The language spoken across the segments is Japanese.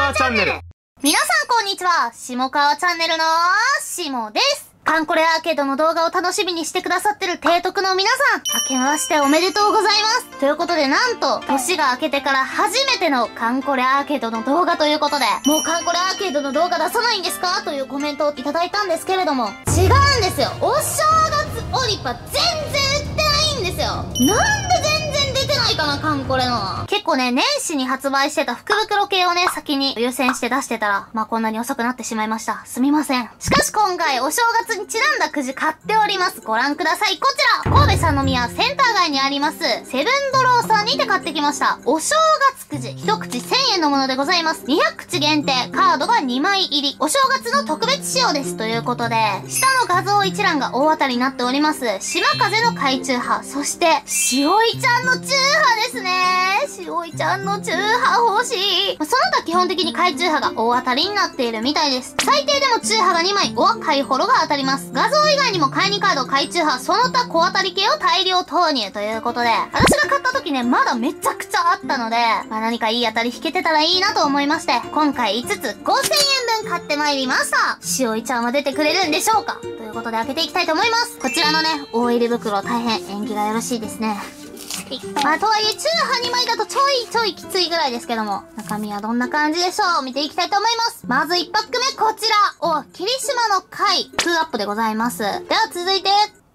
川チャンネル。 皆さんこんにちは。下川チャンネルのしもです。カンコレアーケードの動画を楽しみにしてくださってる提督の皆さん、明けましておめでとうございます。ということでなんと、年が明けてから初めてのカンコレアーケードの動画ということで、もうカンコレアーケードの動画出さないんですかというコメントをいただいたんですけれども、違うんですよ。お正月オリパ全然売ってないんですよ。なんで全然出てないかな、カンコレの。結構ね、年始に発売してた福袋系をね、先に優先して出してたら、まあこんなに遅くなってしまいました。すみません。しかし今回、お正月にちなんだくじ買っております。ご覧ください。こちら、神戸三宮センター街にあります、セブンドローさんにて買ってきました。お正月くじ、一口1000円のものでございます。200口限定、カードが2枚入り。お正月の特別仕様です。ということで、下の画像一覧が大当たりになっております。島風の海中波、そして、しおいちゃんの中波ですね。しおいちゃんの中波欲しい。その他基本的に海中波が大当たりになっているみたいです。最低でも中波が2枚、海ホロが当たります。画像以外にも買いにカード、海中波、その他小当たり系を大量投入ということで、私が買った時ね、まだめちゃくちゃあったので、まあ何かいい当たり引けてたらいいなと思いまして、今回5つ5000円分買ってまいりました。しおいちゃんは出てくれるんでしょうかということで開けていきたいと思います。こちらのね、大入り袋大変縁起がよろしいですね。まあ、とはいえ、中波2枚だとちょいきついぐらいですけども、中身はどんな感じでしょう見ていきたいと思います。まず1パック目、こちら。霧島の貝、2アップでございます。では続いて、こちら。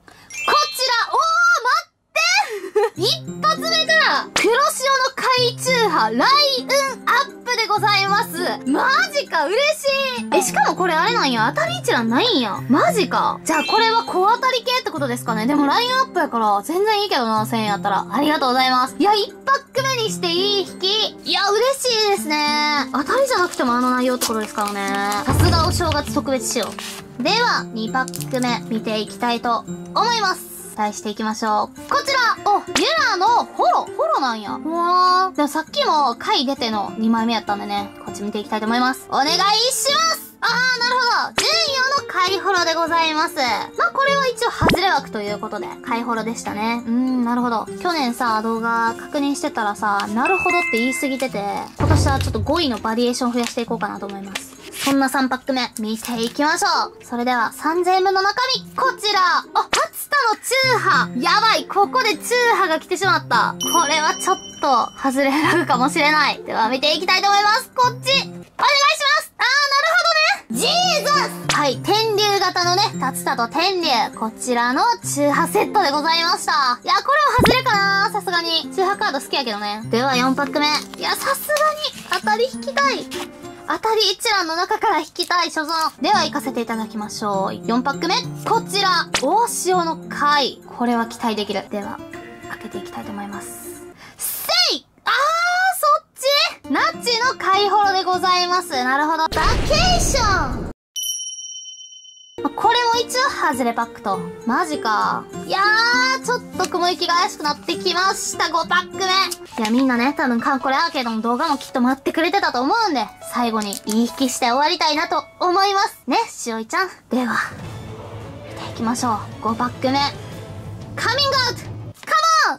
一発目から、黒潮の海中波、雷雲アップでございます。マジか、嬉しい。しかもこれあれなんや、当たり一覧ないんや。マジか。じゃあこれは小当たり系ってことですかね。でもラインアップやから、全然いいけどな、1000円やったら。ありがとうございます。いや、1パック目にしていい引き。いや、嬉しいですね。当たりじゃなくてもあの内容ってことですからね。さすがお正月特別仕様。では、2パック目、見ていきたいと思います。期待していきましょう。こちらユラのフォロなんや。うわー。でもさっきも回出ての2枚目やったんでね、こっち見ていきたいと思います。お願いします。なるほど。順位の回フォロでございます。まあ、これは一応外れ枠ということで、回フォロでしたね。なるほど。去年さ、動画確認してたらさ、なるほどって言い過ぎてて、今年はちょっと語彙のバリエーション増やしていこうかなと思います。そんな3パック目、見ていきましょう。それでは、3000円分の中身、こちら。初田の中波。やばい、ここで中波が来てしまった。これはちょっと、外れるかもしれない。では、見ていきたいと思います。こっち、お願いします。なるほどね。ジーザス。はい、天竜型のね、竜田と天竜。こちらの中波セットでございました。いや、これは外れかなさすがに。中波カード好きやけどね。では、4パック目。いや、さすがに、当たり引きたい。当たり一覧の中から引きたい所存。では行かせていただきましょう。4パック目。こちら。大潮の貝。これは期待できる。では、開けていきたいと思います。せい！そっち？ナッチの貝ホロでございます。なるほど。バケーション！これも一応外れパックと。マジか。いやー、ちょっと雲行きが怪しくなってきました。5パック目。いや、みんなね、多分カンコレアーケードの動画もきっと待ってくれてたと思うんで、最後にいい引きして終わりたいなと思います。ね、しおいちゃん。では、見ていきましょう。5パック目。カミングアウト！カモン！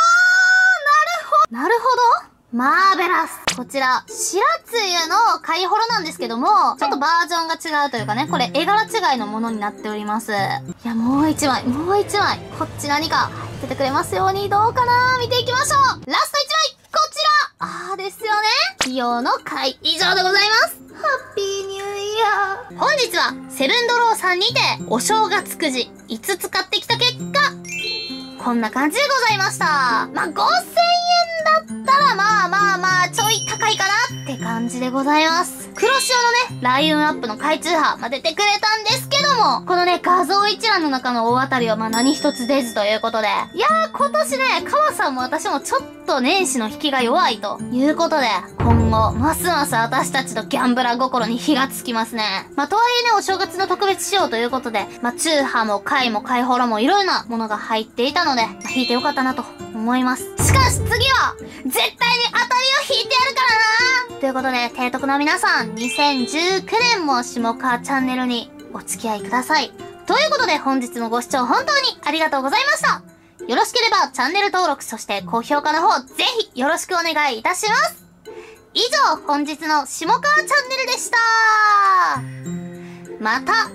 なるほど。マーベラス。こちら、白つゆの貝ホロなんですけども、ちょっとバージョンが違うというかね、これ絵柄違いのものになっております。いや、もう一枚。こっち何か入っててくれますように、どうかな見ていきましょう。ラスト1枚こちらですよね。企業の貝。以上でございます。ハッピーニューイヤー。本日は、セブンドローさんにて、お正月くじ5つ買ってきた結果、こんな感じでございました。まあ、5000円だったら、まあ、ちょい高いかなって感じでございます。黒潮のね、雷雲アップの海中波、出てくれたんですけども、このね、画像一覧の中の大当たりは何一つ出ずということで。いやー、今年ね、川さんも私もちょっと年始の引きが弱いということで、今後、ますます私たちのギャンブラー心に火がつきますね。とはいえね、お正月の特別仕様ということで、中波も貝も貝ホロもいろんなものが入っていたので、引いてよかったなと思います。しかし次は、絶対に当たりを引いてやるからなということで、提督の皆さん、2019年も下川チャンネルにお付き合いください。ということで、本日もご視聴本当にありがとうございました。よろしければチャンネル登録、そして高評価の方、ぜひよろしくお願いいたします。 以上、本日の下川チャンネルでした。また